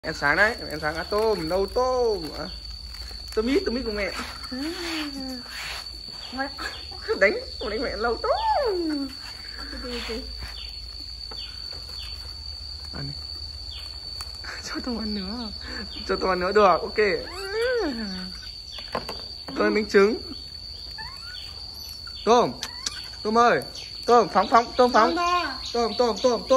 Ăn sáng đấy, ăn sáng ăn tôm, nấu tôm. Tôm ít của mẹ. Đánh mẹ lâu tôm. Ăn đi. Cho tôm ăn nữa. Cho tôm ăn nữa được, ok. Tôm ăn bánh trứng. Tôm. Tôm ơi. Tôm phóng. Tôm phóng. Tôm phóng.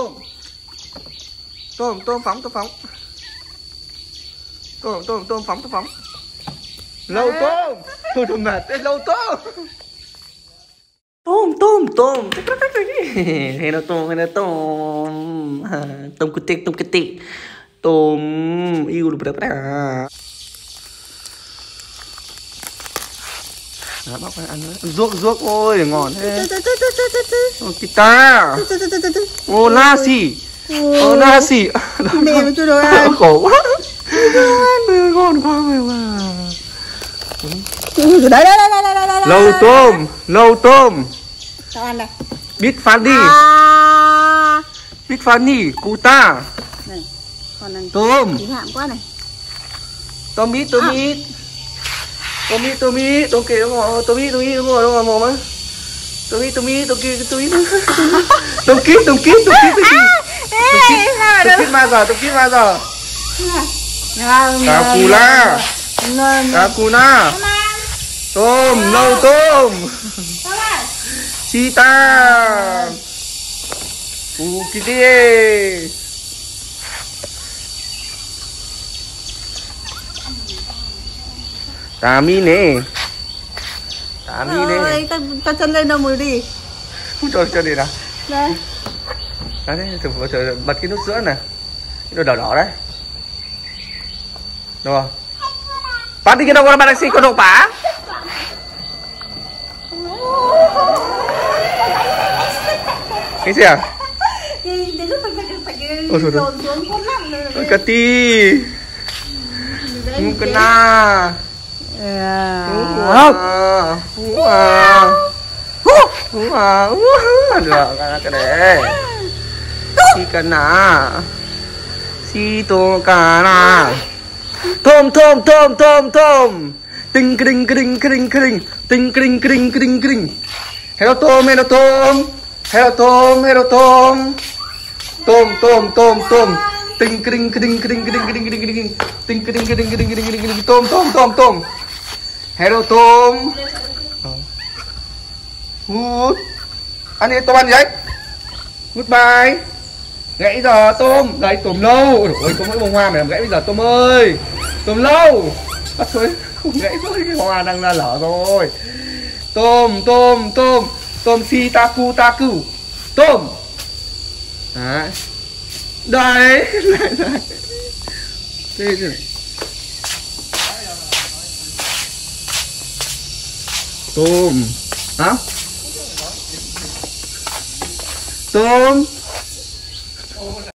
Lâu tôm. Thôi mệt, lâu tôm. Tôm. Hay là tôm. Tôm cút tị. Tôm yêu được bả. Đó, bác phải ăn nữa. Ruốc ôi để ngon thế. Ô kita. Ô nasi. Mẹ mà chưa đồ ăn. Khổ quá. Ngon quá mày mà. Đây. Lâu tôm. Tao ăn đây. Bít Fanny, Kuta. Này, còn ăn Tôm. chín hạm quá này. Tôm ít. Ok, đúng rồi, tôm ít mồm á. Tôm ít. Tôm kít ma giờ. Cacuna. Tôm, lâu tôm. Cheetah. Kitty. Tami nè. Ơi, con chân lên đâu mới đi. Cho đi nào. Đây. Đấy, thử bật cái nút sữa này. Cái nút đỏ đấy. Đúng không? Pati kita orang pada si kodok pa? Cái gì à? Đến lúc phải Ôi trời dồn xuống khốn lắm rồi. Cái ti. Mukena. Được cái đấy. Si kana. Si to kana. Tôm. Tinh kring. Hello tôm. Tôm. Tinh kring. Tôm. Hello tôm. Good. Ăn đi tôm ăn gì đấy? Goodbye. Gãy giờ tôm. Đây tôm lâu. Ôi có mỗi bông hoa mày làm gãy bây giờ tôm ơi. Tôm lâu. Bắt thôi. Không gãy thôi. Cái hoa đang là lở rồi. Tôm. Si taku. Tôm. Đấy. Đây. Đây này. Tôm. Hả? Tôm.